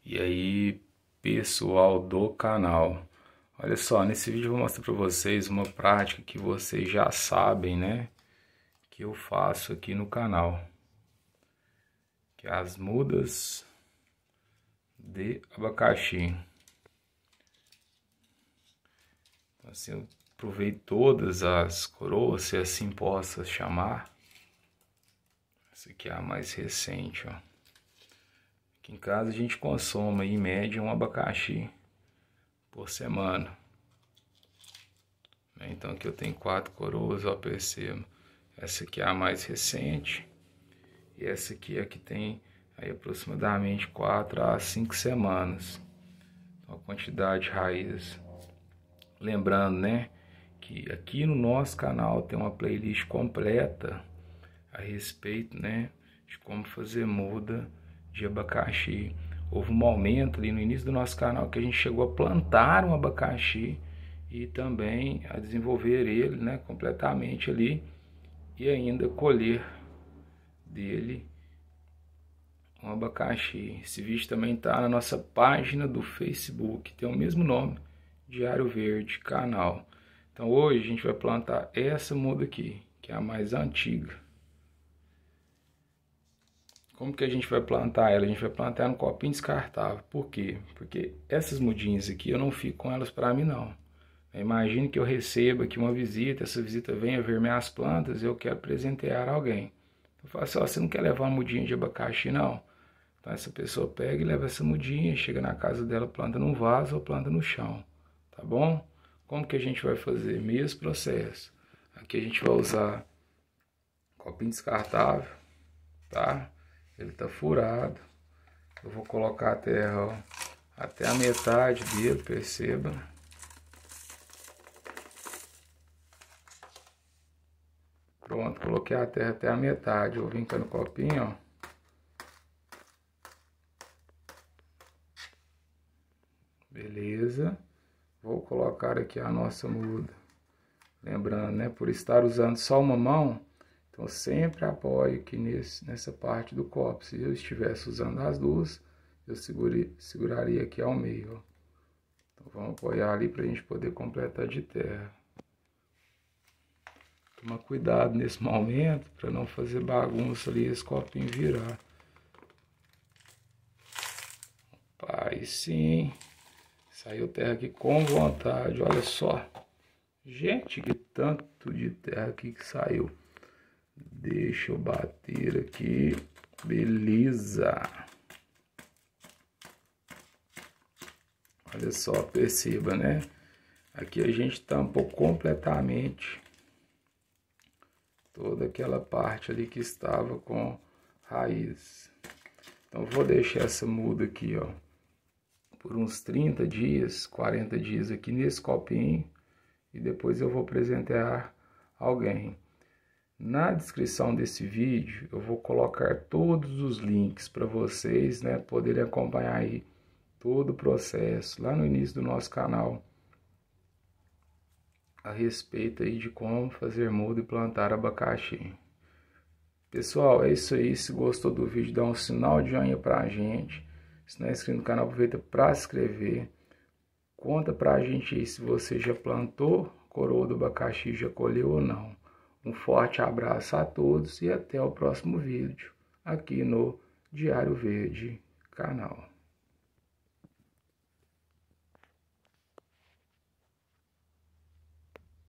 E aí, pessoal do canal, olha só, nesse vídeo eu vou mostrar para vocês uma prática que vocês já sabem, né, que eu faço aqui no canal, que é as mudas de abacaxi. Então, assim, eu provei todas as coroas, se assim possa chamar. Essa aqui é a mais recente, ó. Aqui em casa a gente consome em média um abacaxi por semana. Então aqui eu tenho 4 coroas, ó, percebo. Essa aqui é a mais recente. E essa aqui é a que tem aí aproximadamente 4 a 5 semanas. Então, a quantidade de raízes. Lembrando, né, que aqui no nosso canal tem uma playlist completa a respeito, né, de como fazer muda de abacaxi. Houve um momento ali no início do nosso canal que a gente chegou a plantar um abacaxi e também a desenvolver ele, né, completamente ali, e ainda colher dele um abacaxi. Esse vídeo também está na nossa página do Facebook, tem o mesmo nome, Diário Verde Canal. Então hoje a gente vai plantar essa muda aqui, que é a mais antiga. Como que a gente vai plantar ela? A gente vai plantar no copinho descartável. Por quê? Porque essas mudinhas aqui eu não fico com elas para mim não. Imagine que eu receba aqui uma visita, essa visita venha ver minhas plantas e eu quero presentear alguém. Eu falo assim, ó, você não quer levar uma mudinha de abacaxi não? Então essa pessoa pega e leva essa mudinha, chega na casa dela, planta num vaso ou planta no chão. Tá bom? Como que a gente vai fazer? Mesmo processo. Aqui a gente vai usar copinho descartável, tá? Ele tá furado. Eu vou colocar a terra, ó, até a metade dele, perceba. Pronto, coloquei a terra até a metade. Eu vim cá no copinho, ó. Beleza. Vou colocar aqui a nossa muda. Lembrando, né, por estar usando só uma mão, então sempre apoio aqui nessa parte do copo. Se eu estivesse usando as duas, eu seguraria aqui ao meio, ó. Então vamos apoiar ali para a gente poder completar de terra. Toma cuidado nesse momento para não fazer bagunça ali, esse copinho virar. Opa, aí sim, saiu terra aqui com vontade, olha só. Gente, que tanto de terra aqui que saiu. Deixa eu bater aqui. Beleza. Olha só, perceba, né? Aqui a gente tampou completamente toda aquela parte ali que estava com raiz. Então eu vou deixar essa muda aqui, ó, por uns 30 dias, 40 dias aqui nesse copinho. E depois eu vou presentear alguém. Na descrição desse vídeo eu vou colocar todos os links para vocês, né, poderem acompanhar aí todo o processo lá no início do nosso canal a respeito aí de como fazer muda e plantar abacaxi. Pessoal, é isso aí. Se gostou do vídeo, dá um sinal de joinha pra gente. Se não é inscrito no canal, aproveita para se inscrever. Conta pra gente aí se você já plantou coroa do abacaxi, já colheu ou não. Um forte abraço a todos e até o próximo vídeo aqui no Diário Verde Canal.